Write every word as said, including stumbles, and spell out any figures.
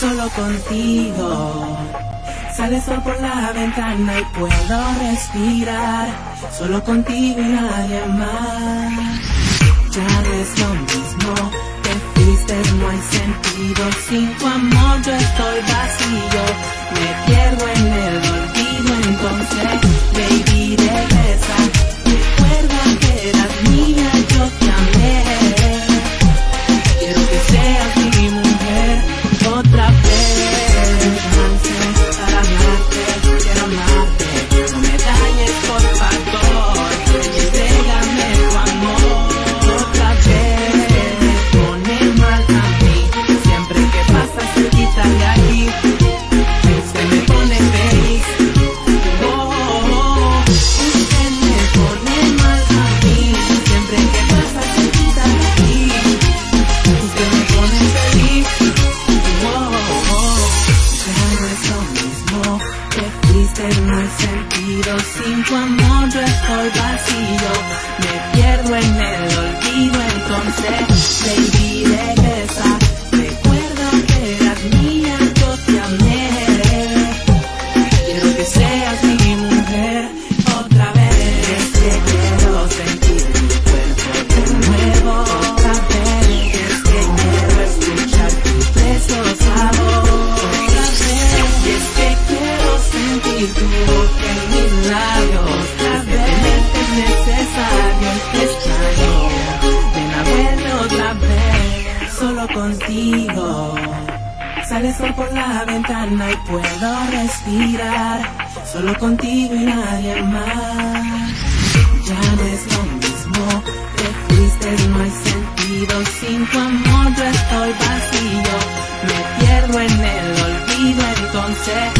solo contigo. Sale el sol por la ventana y puedo respirar, solo contigo y nadie más. Ya no es lo mismo, te fuiste, no hay sentido. Sin tu amor yo estoy vacío, me pierdo en el olvido. Entonces, baby, regresa, recuerda que eras mía, yo te amé. Quiero que seas mi mujer otra vez. Para amarte, quiero amarte, no me dañes por favor. Entrégame tu amor otra vez. Me pone mal a mí siempre que pasas cerquita de aquí. Usted me pone feliz. Oh, oh, oh. Usted me pone mal a mí siempre que pasas cerquita de aquí. Usted me pone feliz. Oh, oh, oh. Ya no es lo mismo, te fuiste, no hay sentido. Sin tu amor yo estoy vacío, me pierdo en el olvido. Entonces, baby, regresa, recuerda que eras mía, yo te amé. Quiero que seas mi mujer otra vez. Es que quiero sentir tu cuerpo de nuevo otra vez. Es que quiero escuchar tu beso sabor otra vez. Y es que quiero sentir tu boca en mis labios otra vez. Es necesario, te extraño. Ven a verme otra vez, solo contigo. Sale el sol por la ventana y puedo respirar, solo contigo y nadie más. Ya no es lo mismo, te fuiste, no hay sentido. Sin tu amor yo estoy vacío, me pierdo en el olvido. Entonces,